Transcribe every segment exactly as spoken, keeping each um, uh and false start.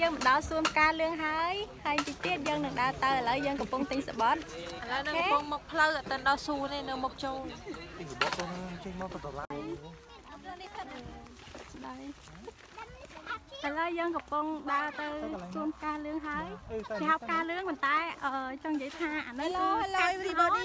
យើងមកដល់សួនផ្កាលឿងហើយហើយទីទៀតយើងនឹងដើរទៅឥឡូវយើងកំពុងទិញសបត់ឥឡូវនៅកំពុងមកផ្លូវអត់ទៅដល់សួនទេនៅមុខចូលទិញសបត់ទៅចេញមកទៅដល់ឡើយឥឡូវយើងកំពុងដើរទៅសួនផ្កាលឿងហើយគេហៅផ្កាលឿងប៉ុន្តែចង់និយាយថាអានេះគឺ everybody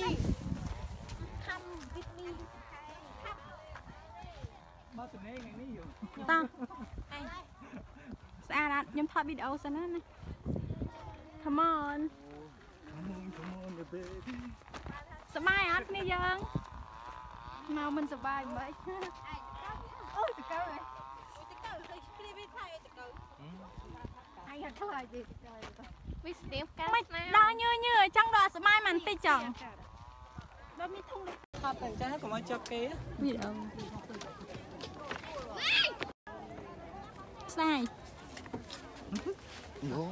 មកទៅនេះនេះយូតោះស្អាតអត់ខ្ញុំថតវីដេអូសិនណា Come on Come on come on baby សប្បាយអត់គ្នាយើងមកមិនសប្បាយមិនអូតកៅហ៎តកៅឃើញគ្រីបថៃតកៅអាយខ្លាចទេវាស្ទៀងកាស្នាដល់ញើញើចង់ដល់សប្បាយមិនតិចចង់ដល់មានធុងថតទៅចឹងកុំឲ្យជាប់គេវីដេអូស្នាយ No.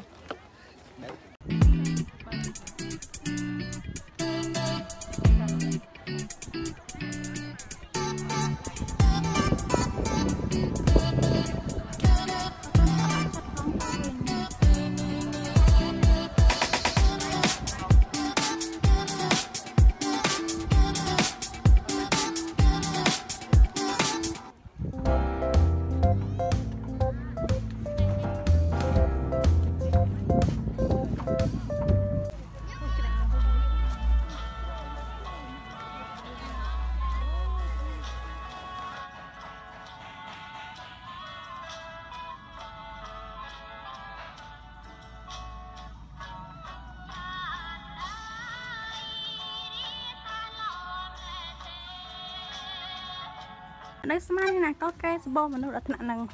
đây smart này có cái bom mà nó đặt nặng nằng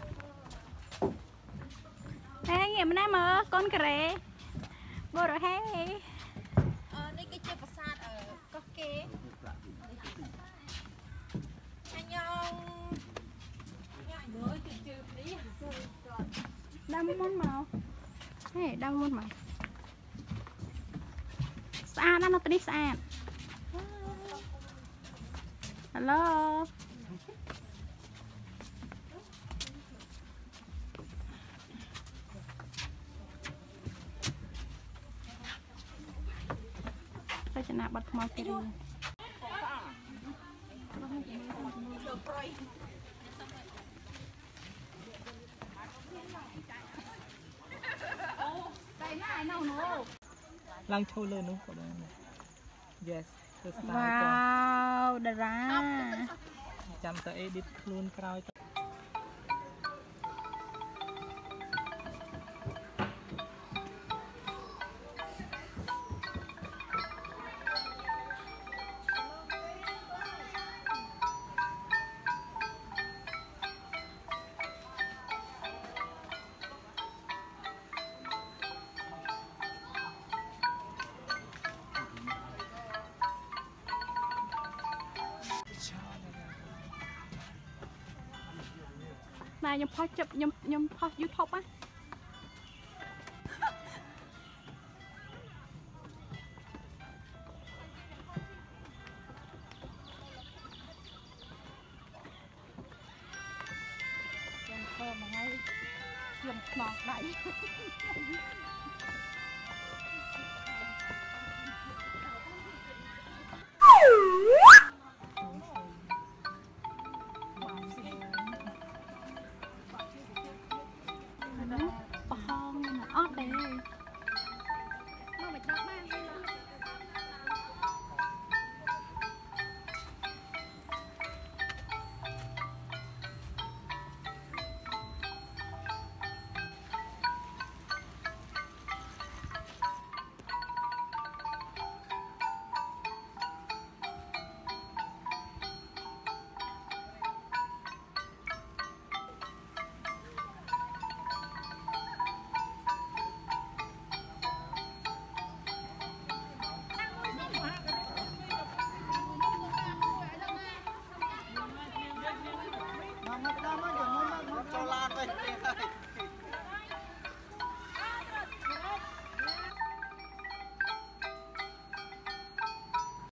hey nghe bên em mơ con kề bò rồi hey đây cái chiếc phát ở có kế anh nhong đâm món màu hey đâm món màu xa nó nó đi xa helloจะนับบัตรมอเตอร์ลังโชว์เลยนู้นก็ได้ yes ว้าวดาราจำตัวเอดิทคลูนคราว mà nhom post chụp nhom nhom post YouTube á nhom thơm mà ngay nhom ngọt đấy